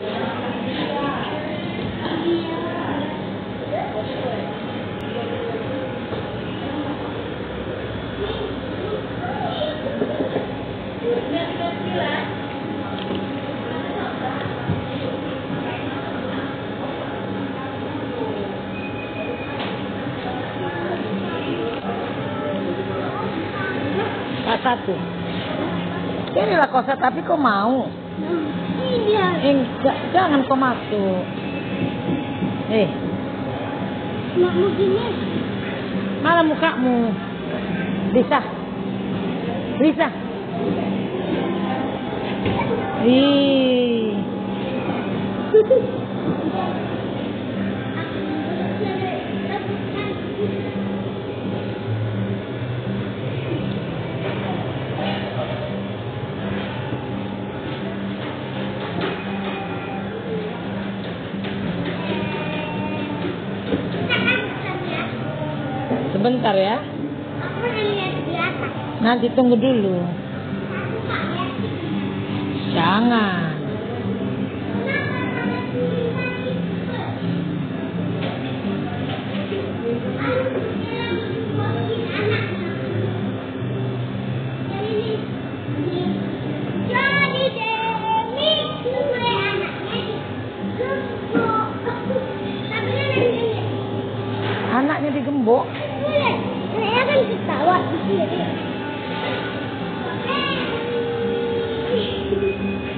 Satu. Inilah kosa tapi kau mau? Iya. Enggak, jangan kau masuk. Makmu gini. Mana mukamu? Bisa. Bisa. Ih. Sebentar ya. Aku lihat di atas. Nanti tunggu dulu. Jangan. Anaknya digembok. Saya kan ketawa di sini.